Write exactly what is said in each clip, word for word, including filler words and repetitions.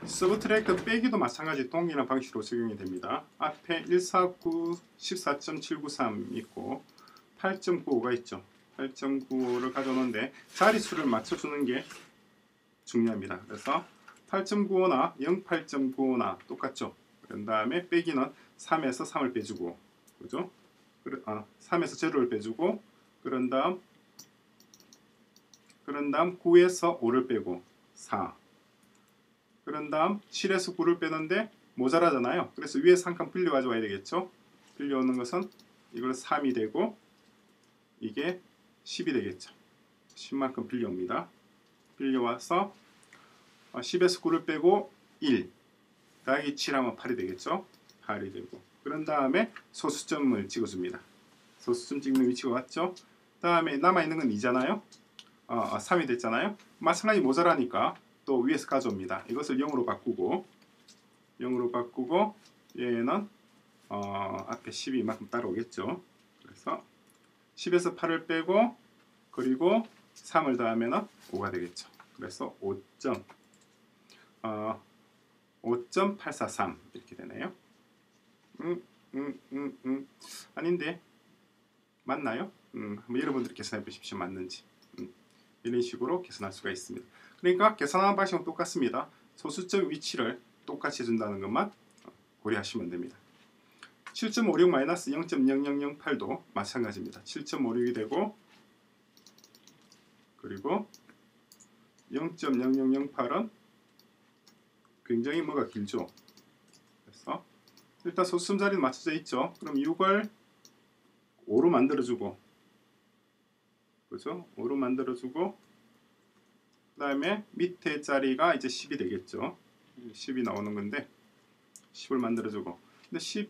서브트랙트 빼기도 마찬가지 동일한 방식으로 적용이 됩니다. 앞에 일사구 십사 점 칠구삼 있고 팔 점 구오가 있죠. 팔 점 구오를 가져오는데 자릿수를 맞춰주는 게 중요합니다. 그래서 팔 점 구오나 영 팔 점 구오나 똑같죠. 그런 다음에 빼기는 삼에서 삼을 빼주고, 그죠? 아, 삼에서 제로를 빼주고, 그런 다음 그런 다음 구에서 오를 빼고 사, 그런 다음 칠에서 구를 빼는데 모자라잖아요. 그래서 위에서 한 칸 빌려 가져와야 되겠죠. 빌려오는 것은 이걸 삼이 되고 이게 십이 되겠죠. 십만큼 빌려옵니다. 빌려와서 십에서 구를 빼고 일 더하기 칠 하면 팔이 되겠죠. 팔이 되고, 그런 다음에 소수점을 찍어줍니다. 소수점 찍는 위치가 왔죠. 다음에 남아있는 건 이잖아요. 어, 삼이 됐잖아요. 마찬가지 모자라니까 또 위에서 가져옵니다. 이것을 영으로 바꾸고 영으로 바꾸고 얘는 어, 앞에 십이 이만큼 따라오겠죠. 그래서 십에서 팔을 빼고 그리고 삼을 더하면 오가 되겠죠. 그래서 오 점 어, 오 점 팔사삼 이렇게 되네요. 음, 음, 음, 음. 아닌데 맞나요? 음, 한번 여러분들이 계산해 보십시오. 맞는지. 음, 이런 식으로 계산할 수가 있습니다. 그러니까 계산하는 방식은 똑같습니다. 소수점 위치를 똑같이 해준다는 것만 고려하시면 됩니다. 칠 점 오육 마이너스 영 점 영영영팔도 마찬가지입니다. 칠 점 오육이 되고 그리고 영 점 영영영팔은 굉장히 뭐가 길죠. 그래서 일단 소수점 자리는 맞춰져 있죠. 그럼 육을 오로 만들어주고, 그죠? 오로 만들어주고, 그 다음에 밑에 자리가 이제 십이 되겠죠. 십이 나오는 건데 십을 만들어주고, 근데 십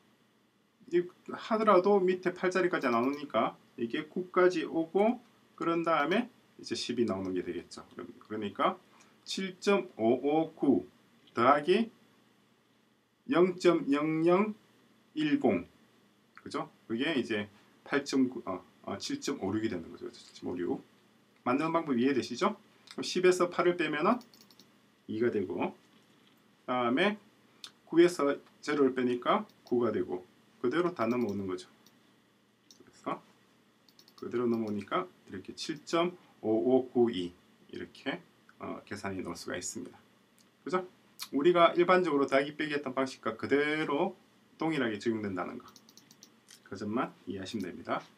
하더라도 밑에 팔 자리까지 나오니까 이게 구까지 오고, 그런 다음에 이제 십이 나오는 게 되겠죠. 그러니까 칠 점 오오구 더하기 영 점 영영일공, 그죠? 그게 이제 팔 점 구, 어, 어, 칠 점 오육이 되는 거죠. 칠 점 오육. 만드는 방법 이해되시죠? 십에서 팔을 빼면은 이가 되고, 다음에 구에서 제로를 빼니까 구가 되고, 그대로 다 넘어오는 거죠. 그래서 그대로 넘어오니까 이렇게 칠 점 오오구이 이렇게 어, 계산해 놓을 수가 있습니다. 그죠? 우리가 일반적으로 더하기 빼기 했던 방식과 그대로 동일하게 적용된다는 거, 그 점만 이해하시면 됩니다.